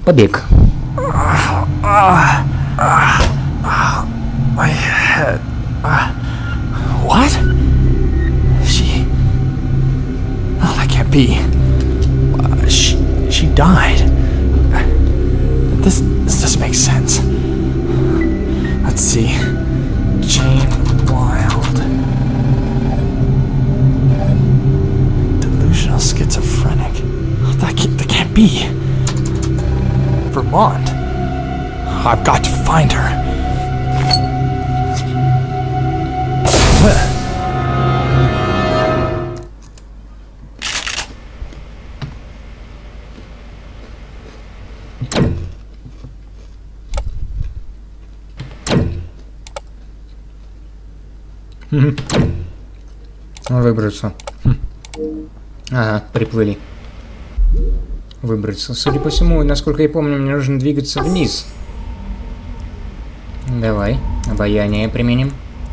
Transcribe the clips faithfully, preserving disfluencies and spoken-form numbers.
Побег. My head. Uh, what? She. Oh, that can't be. Uh, she. She died. Uh, this. This doesn't make sense. Let's see. Jane Wild. Delusional schizophrenic. Oh, that can't. That can't be. Vermont. I've got to find her. Выбраться. Ага, приплыли. Выбраться. Судя по всему, насколько я помню, мне нужно двигаться вниз. Давай, обаяние применим.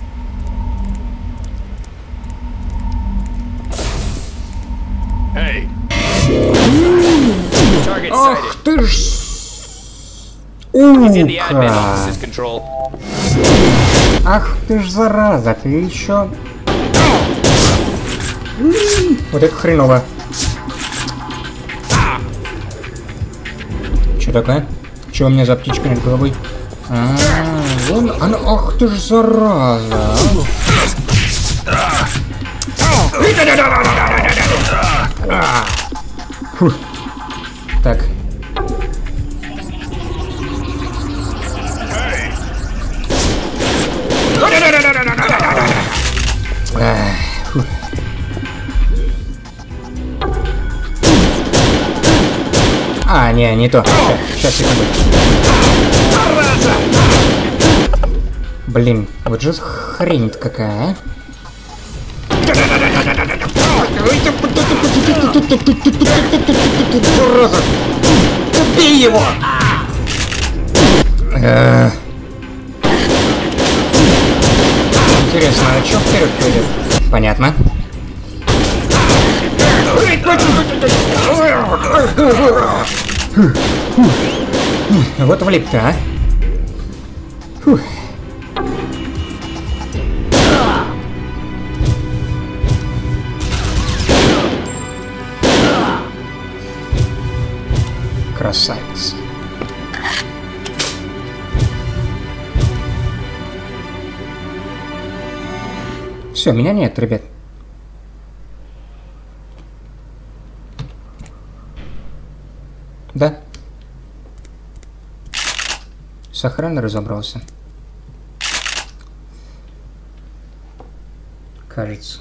Hey. Ах ты ж... Ука! Ах ты ж зараза, ты еще... Вот это хреново. Че такое? Че у меня за птичка над головой? А, вон она, ах ты ж зараза. Фу. Так. Фу. А, не, не то. Сейчас, секунду. Блин, вот же хрень-то какая, а? Убей его! Интересно, а чё вперед пойдет? Понятно. Вот влип-то, а? Фух. Красавец. Все, меня нет, ребят. Да. С охраной разобрался. Кажется.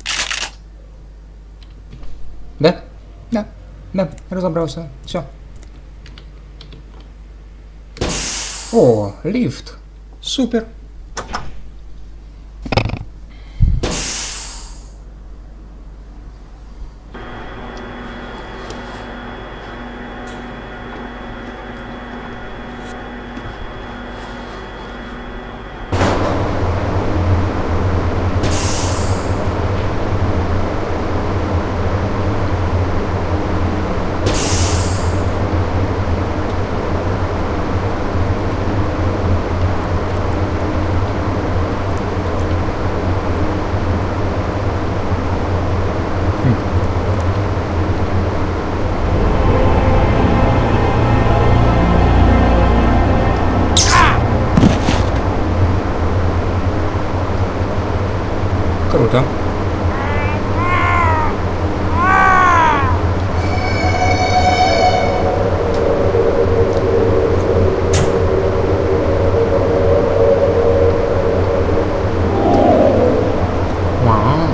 Да? Да. Да, разобрался. Все. О, лифт. Супер. Круто. Вау.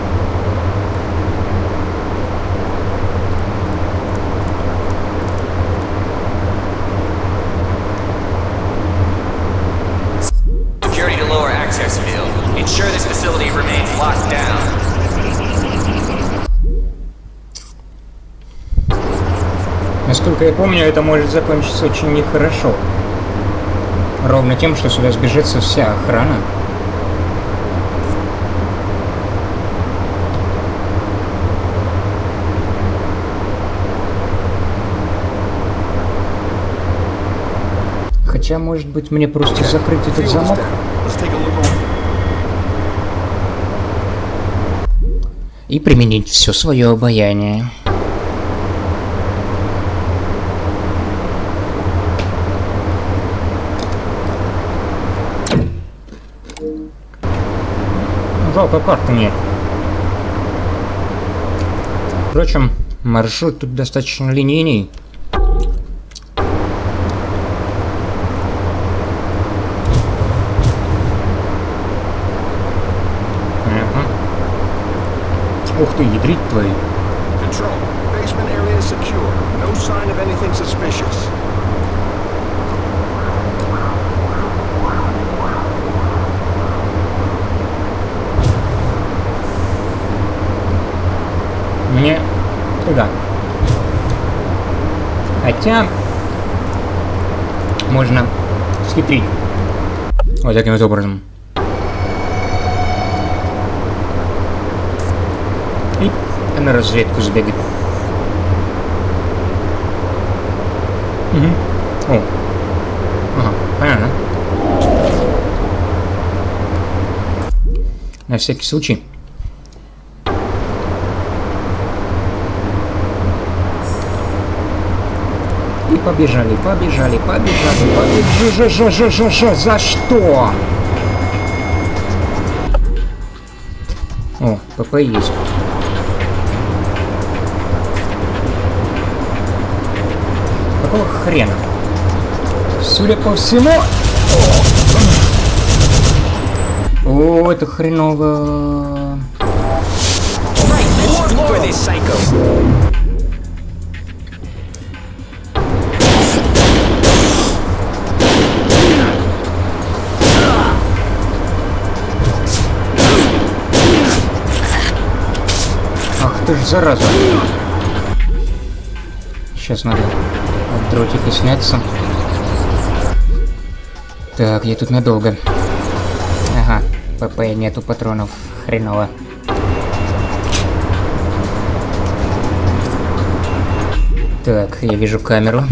Security to lower access field. Ensure this facility remains locked down. Насколько я помню, это может закончиться очень нехорошо. Ровно тем, что сюда сбежится вся охрана. Хотя, может быть, мне просто закрыть этот замок? И применить все свое обаяние. Жалко, карты нет. Впрочем, маршрут тут достаточно линейный. Ух ты, ядрить твои. Мне туда. Хотя можно схитрить вот таким вот образом. И на разведку сбегать. Угу. О. Ага, понятно. На всякий случай. И побежали, побежали, побежали, побежали. Ж, ж, ж, ж, ж, за что? О, ПП есть. Какого хрена? Судя по всему... О, это хреново. Ах ты ж зараза. Сейчас надо от дротика сняться. Так, я тут надолго. Ага, ПП нету патронов. Хреново. Так, я вижу камеру.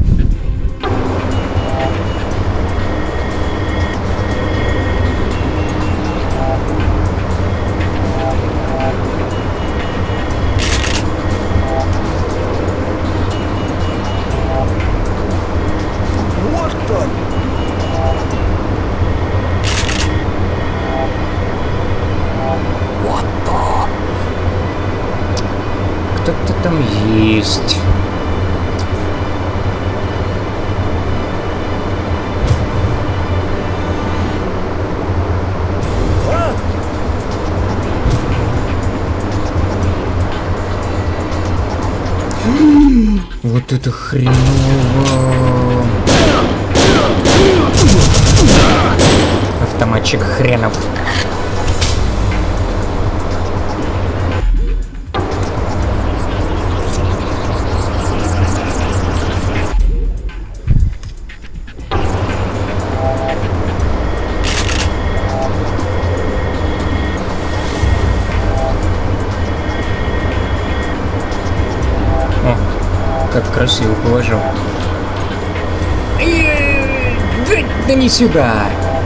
Кто-то там есть. Вот это хреново. Автоматчик хренов. Как красиво положил. Да, да не сюда.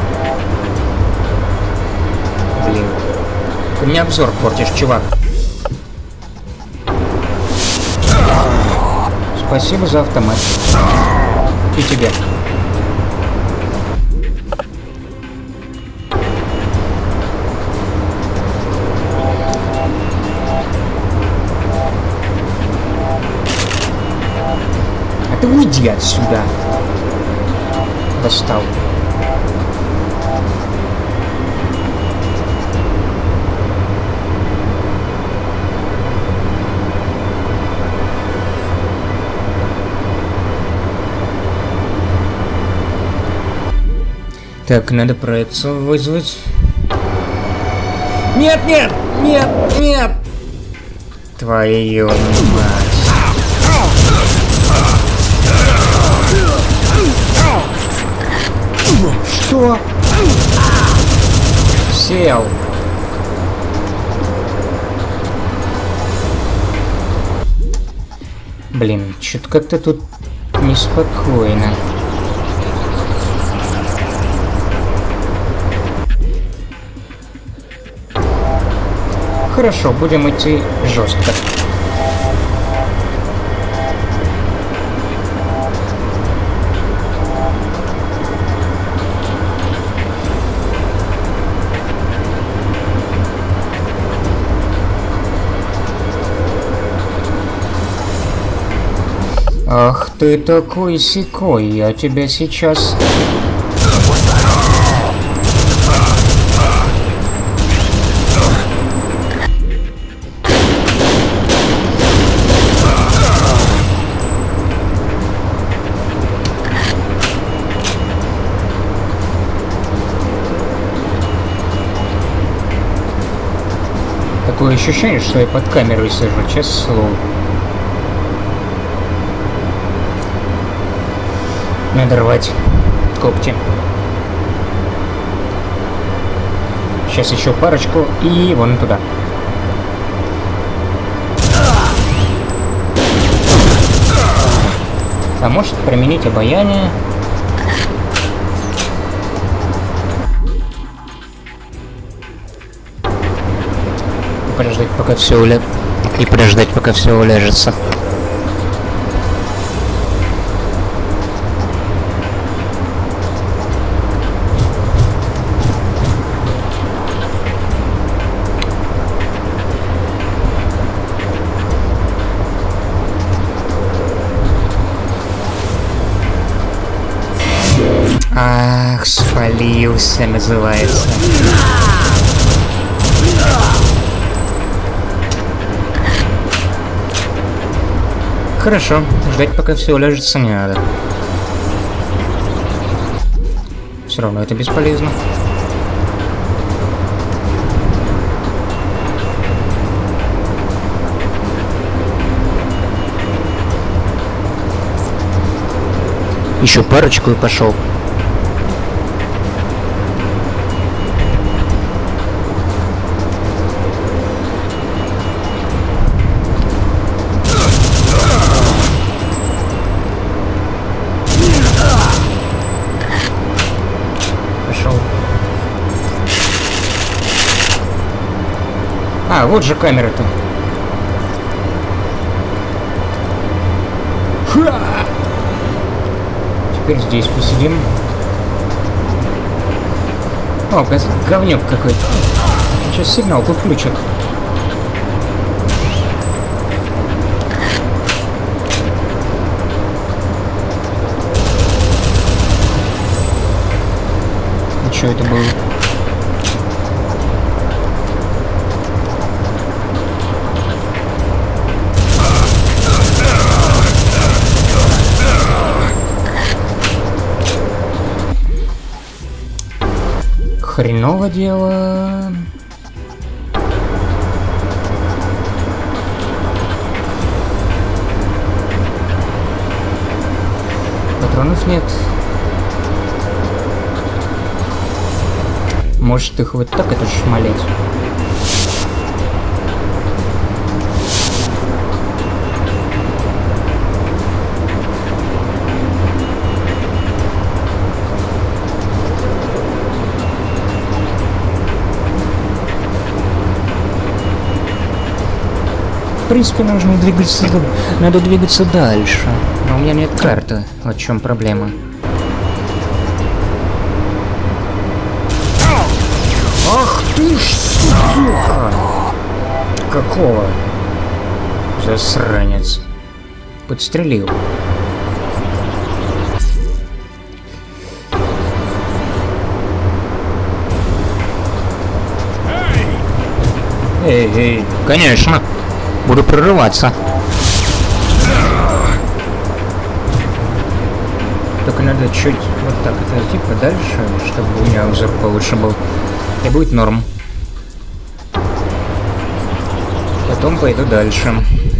Блин. Ты мне обзор портишь, чувак. Спасибо за автомат. И тебе. Ты уйди отсюда. Достал. Так, надо проекцию вызвать. Нет, нет, нет, нет. Твою мать. Что? Сел. Блин, что-то как-то тут неспокойно. Хорошо, будем идти жестко. Ах ты такой сякой, я тебя сейчас... Такое ощущение, что я под камерой сижу, честное слово. Надо рвать когти. Сейчас еще парочку и вон туда. А может применить обаяние? И подождать, пока все уля... И подождать, пока все уляжется. Ах, спалился, называется. Хорошо, ждать пока все уляжется не надо. Все равно это бесполезно. Еще парочку и пошел. А, вот же камера-то. Теперь здесь посидим. О, говнюк какой-то. Сейчас сигналку включат. И что это было? Хреново дело. Патронов нет. Может их вот так это шмалять? В принципе, нужно двигаться, надо двигаться дальше. Но у меня нет карты. Вот в чем проблема. Ах ты ж, сука! Какого? Засранец. Подстрелил. Эй, эй, конечно. Буду прорываться. Только надо чуть вот так отойти подальше, чтобы у меня обзор получше был. И будет норм. Потом пойду дальше.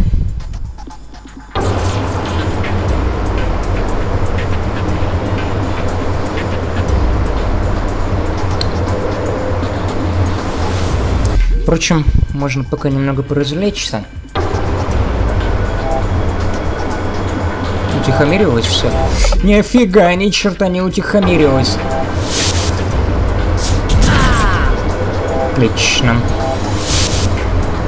Впрочем, можно пока немного поразвлечься. Утихомирилось все. Нифига, ни черта не утихомирилось. Отлично.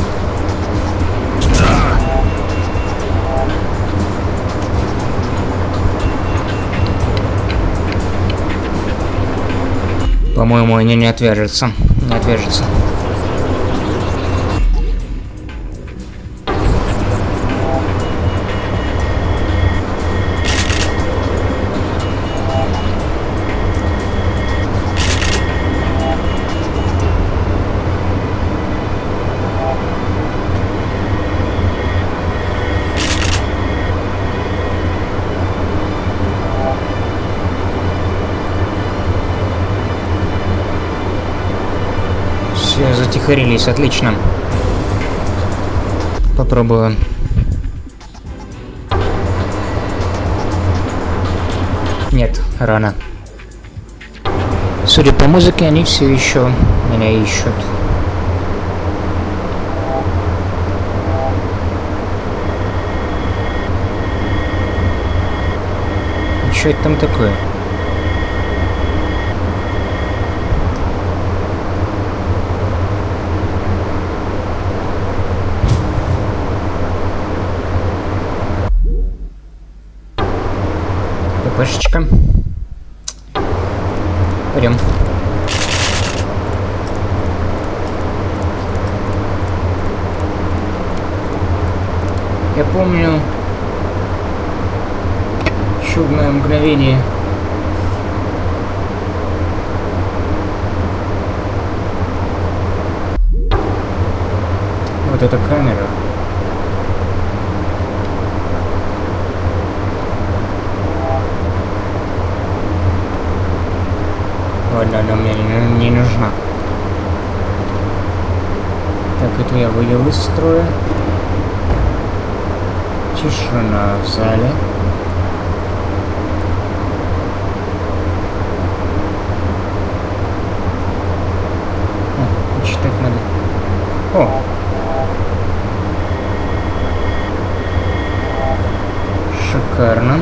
По-моему, они не отвяжутся. Не отвяжутся. Все, затихарились, отлично. Попробую. Нет, рано. Судя по музыке, они все еще меня ищут. Что это там такое? ППшечка. Пойдем. Я помню чудное мгновение. Вот эта камера. Ладно, она мне не, не нужна. Так, это я вывел из строя. Тишина в зале. О, почитать надо. О! Шикарно.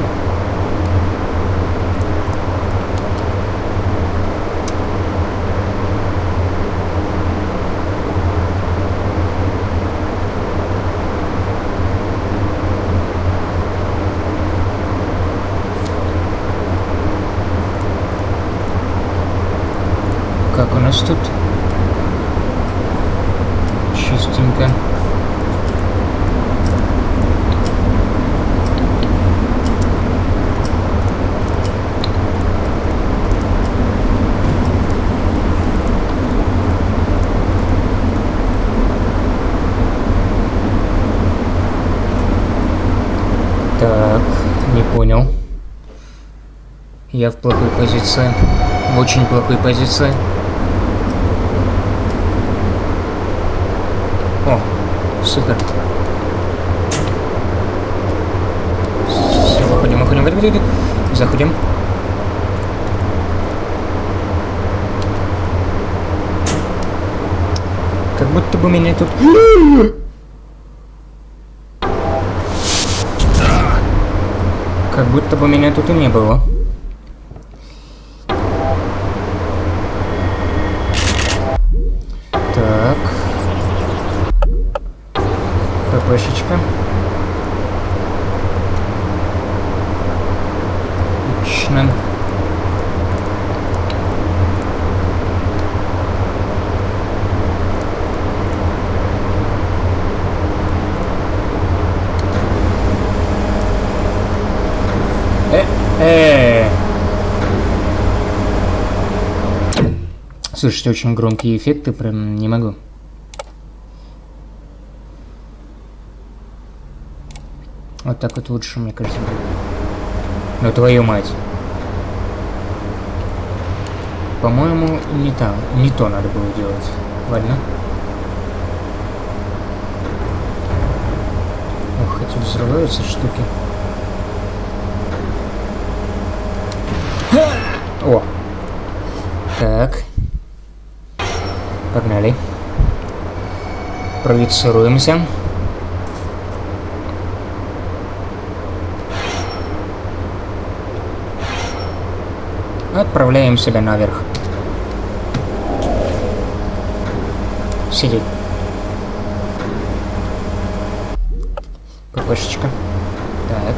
Как у нас тут? Чистенько. Так, не понял. Я в плохой позиции. В очень плохой позиции. О, супер. Все, выходим, выходим, выходим, заходим. Как будто бы меня тут... Как будто бы меня тут и не было. Так. ППшечка. Отлично. Э-э. Слушайте, очень громкие эффекты, прям не могу. Вот так вот лучше, мне кажется, будет. Ну твою мать. По-моему, не то, не то надо было делать. Ладно. Ох, эти взрываются штуки. О! Так. Погнали. Проецируемся. Отправляем себя наверх. Сидеть. ППшечка. Так.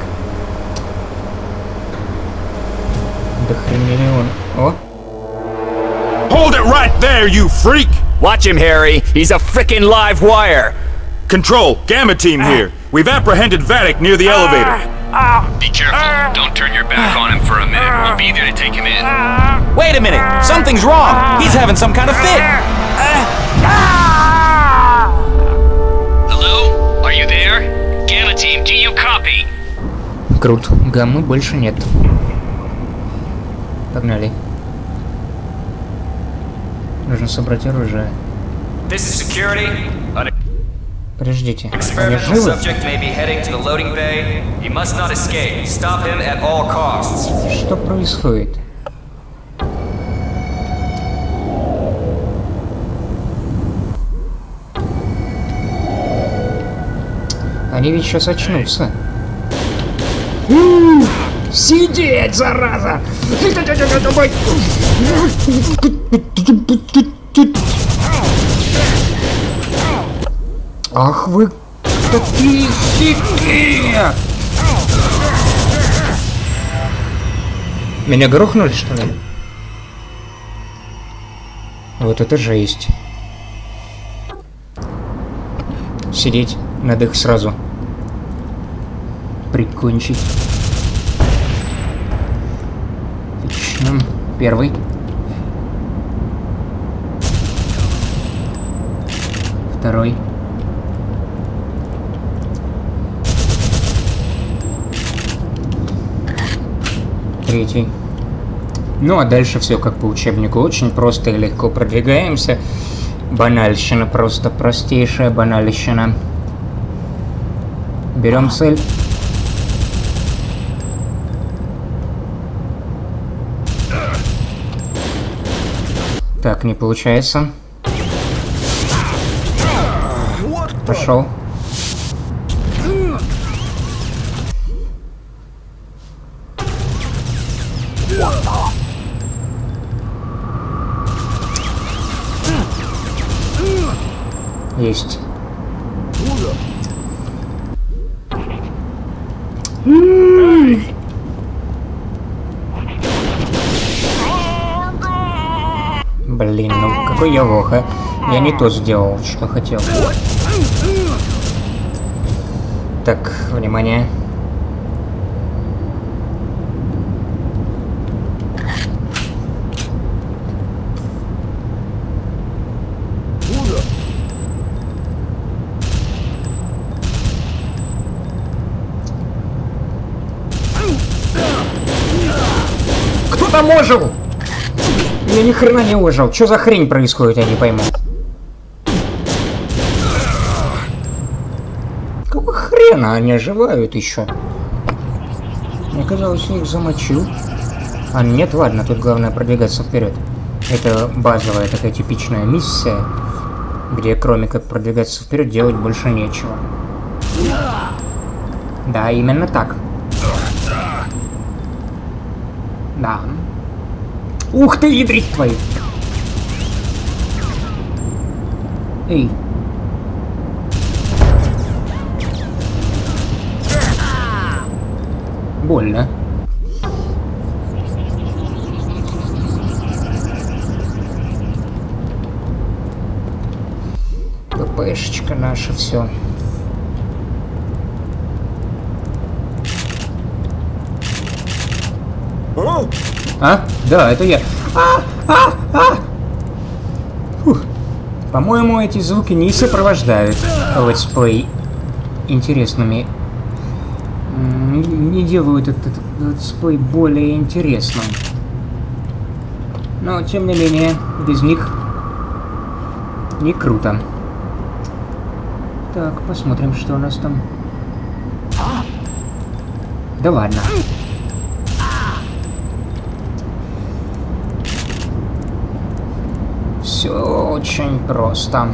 До хрена он. О! Hold it right there, you freak! Watch him, Harry. He's a frickin' live wire. Control, Gamma Team here. We've apprehended Vatic near the elevator. Be careful. Don't turn your back on him for a minute. We'll be there to take him in. Wait a minute! Something's wrong! He's having some kind of fit! Hello? Are you there? Gamma Team, do you copy? Крут. Гаммы больше нет. Погнали. Нужно собрать оружие. This is security. An Подождите. Они experimental живы? subject may be heading to the loading bay. You must not escape. Stop him at all costs. Что происходит? Они ведь сейчас очнутся. Сидеть, зараза! Ах вы такие хитрые! Меня грохнули, что ли? Вот это жесть. Сидеть, надо их сразу прикончить. Отлично. Первый. Второй. Третий. Ну а дальше все как по учебнику. Очень просто и легко продвигаемся. Банальщина, просто простейшая банальщина. Берем цель. Так, не получается. Пошел. Есть. Блин, ну какой я лох, а? Я не то сделал, что хотел. Так, внимание. Кто там ожил? Я ни хрена не ожил. Что за хрень происходит, я не пойму. Какого хрена они оживают еще? Мне казалось, я их замочил. А нет, ладно, тут главное продвигаться вперед. Это базовая такая типичная миссия, где кроме как продвигаться вперед делать больше нечего. Да, именно так. Да. Ух ты, ядрить твою! Эй. Больно. ППшечка наша, все. А? Да, это я. А, а, а! Фух. По-моему, эти звуки не сопровождают летсплей интересными. Не, не делают этот летсплей более интересным. Но, тем не менее, без них не круто. Так, посмотрим, что у нас там. Да ладно. Все очень просто.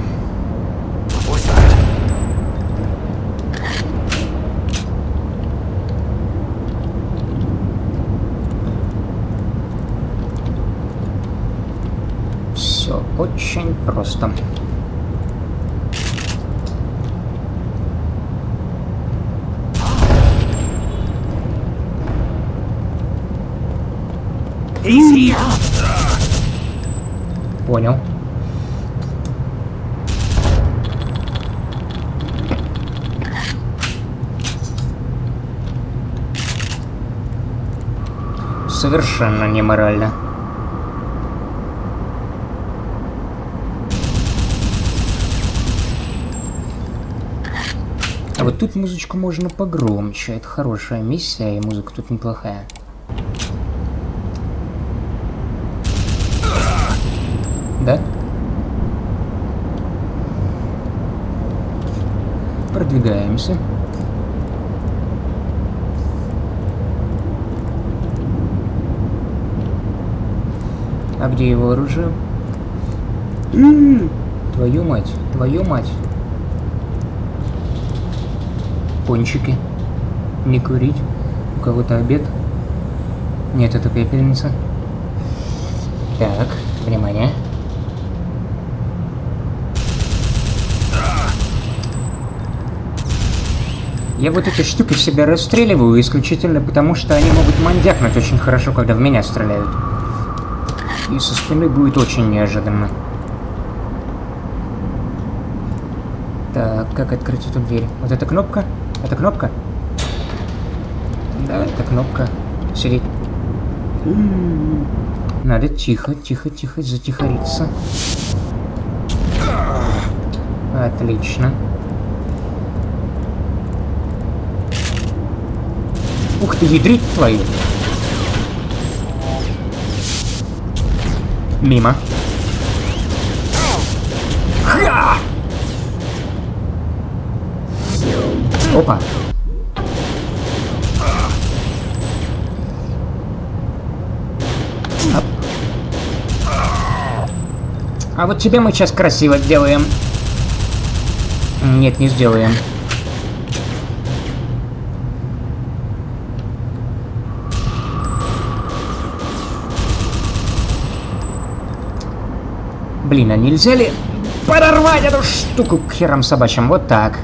Все очень просто. Понял. Совершенно неморально. А вот тут музычку можно погромче. Это хорошая миссия, и музыка тут неплохая. Да? Продвигаемся. А где его оружие? Твою мать, твою мать. Пончики. Не курить. У кого-то обед. Нет, это пепельница. Так, внимание. Я вот эти штуки себя расстреливаю исключительно потому, что они могут мандякнуть очень хорошо, когда в меня стреляют. И со спины будет очень неожиданно. Так, как открыть эту дверь? Вот эта кнопка? Это кнопка? Да, это кнопка. Сидеть. Надо тихо, тихо, тихо затихариться. Отлично. Ух ты, ядрить твою! Мимо. Ха! Опа. Оп. А вот тебе мы сейчас красиво сделаем. Нет, не сделаем. Блин, а нельзя ли подорвать эту штуку к херам собачьим? Вот так.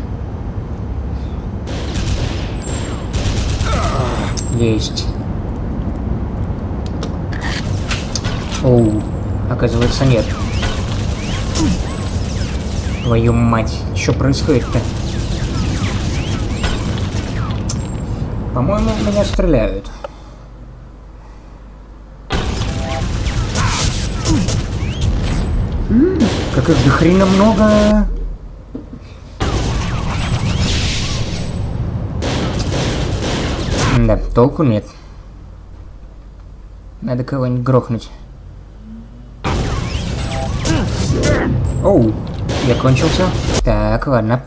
Есть. Оу, оказывается, нет. Твою мать, что происходит-то? По-моему, меня стреляют. Как их до хрена много. Да, толку нет. Надо кого-нибудь грохнуть. Оу, я кончился. Так, ладно.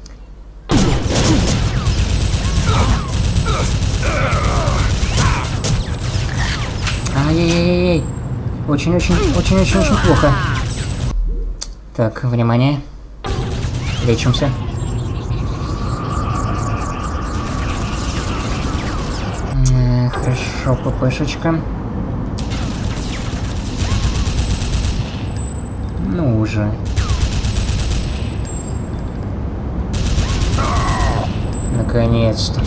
Ай-яй-яй-яй. Очень-очень-очень-очень-очень плохо. Так, внимание. Лечимся. Хорошо, ППшечка. Ну уже. Наконец-то.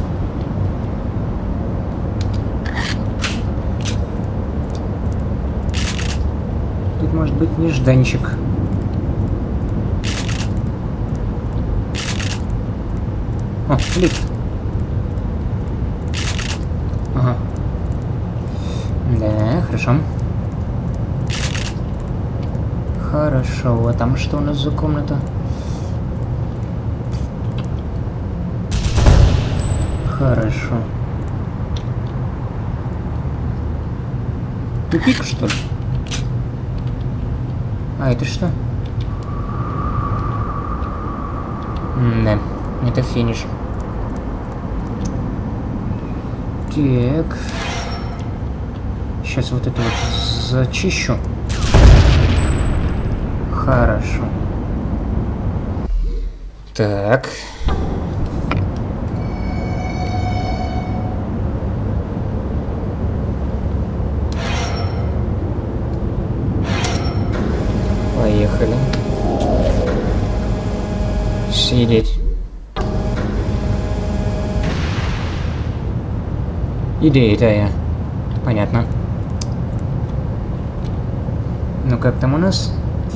Тут может быть нежданчик. О, лифт. Ага. Да, хорошо. Хорошо, а там что у нас за комната? Хорошо. Тупик, что ли? А, это что? Да, это финиш. Так. Сейчас вот это вот зачищу. Хорошо. Так. Поехали. Сидеть. Идея-то я. Понятно. Ну, как там у нас?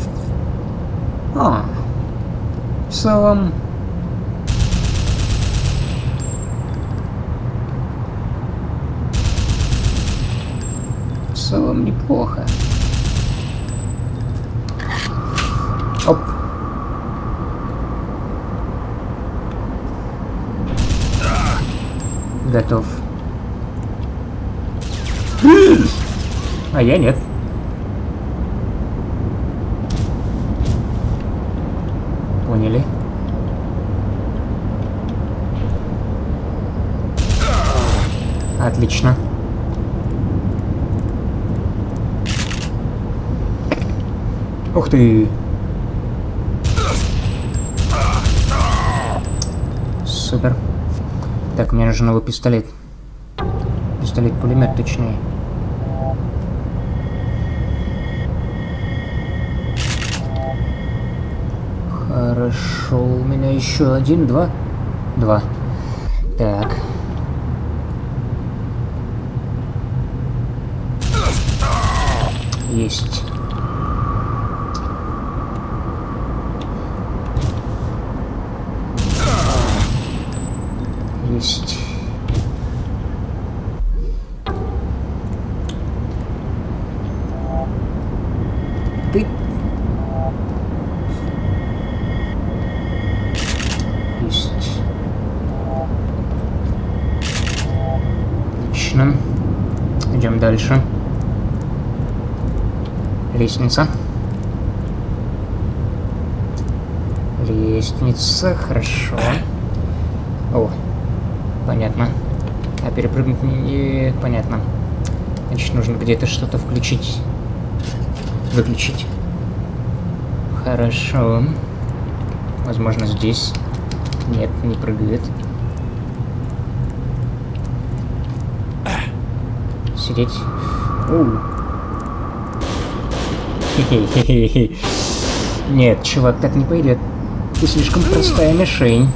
А, в целом... В целом неплохо. Оп. Готов. А я нет. Поняли. Отлично. Ух ты. Супер. Так, мне нужен новый пистолет. Пистолет-пулемет, точнее. Хорошо, у меня еще один, два. Два. Так. Есть. Есть. Ты. Есть. Отлично. Идем дальше. Лестница. Лестница, хорошо. О. Понятно. А перепрыгнуть не... Понятно. Значит, нужно где-то что-то включить. Выключить. Хорошо. Возможно, здесь. Нет, не прыгает. Сидеть. Оу. Хе-хе-хе-хе-хе. Нет, чувак, так не пойдет. Ты слишком простая мишень.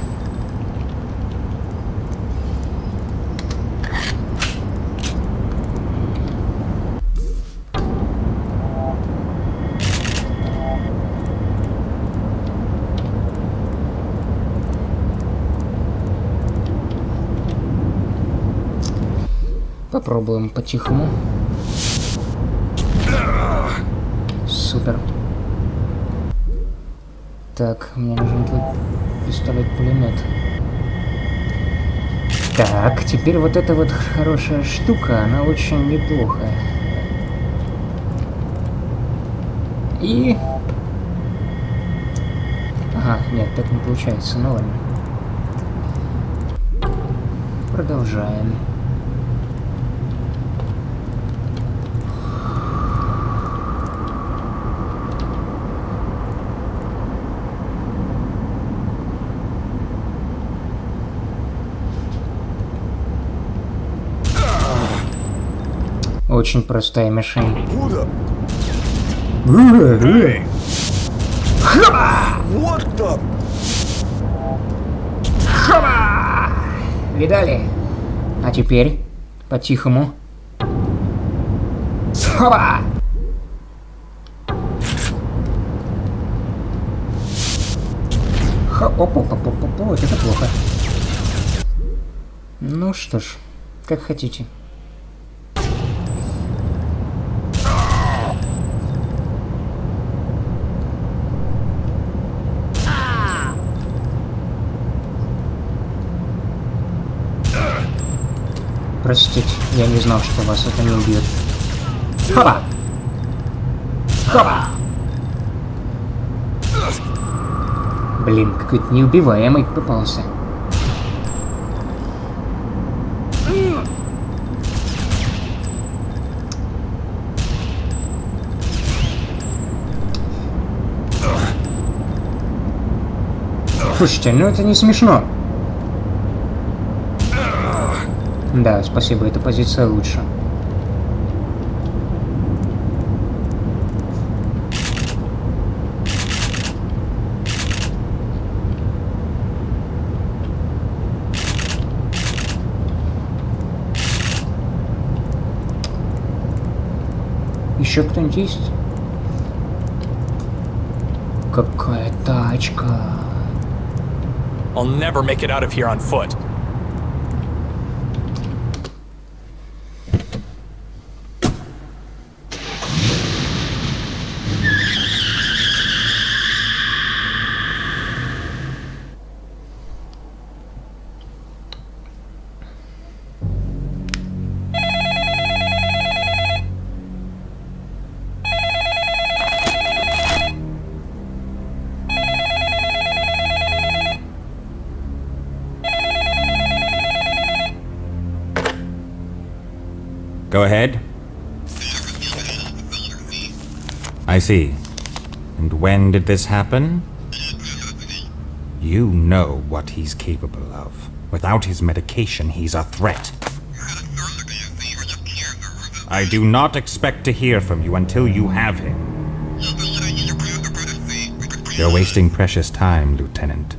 Попробуем по-тихому. Супер. Так, мне нужен твой пистолет-пулемет. Так, теперь вот эта вот хорошая штука, она очень неплохая. И... Ага, нет, так не получается, ну ладно. Продолжаем. Очень простая мишень. Видали? А теперь по-тихому. Хоба! Оп-оп-оп-оп-оп, вот это плохо. Ну что ж, как хотите. Простите, я не знал, что вас это не убьет. Хоба! Хоба! Блин, какой-то неубиваемый попался. Слушайте, ну это не смешно. Да, спасибо, эта позиция лучше. Еще кто-нибудь есть? Какая тачка. I'll never make it out of here on foot. Go ahead. I see. And when did this happen? You know what he's capable of. Without his medication, he's a threat. I do not expect to hear from you until you have him. You're wasting precious time, Lieutenant.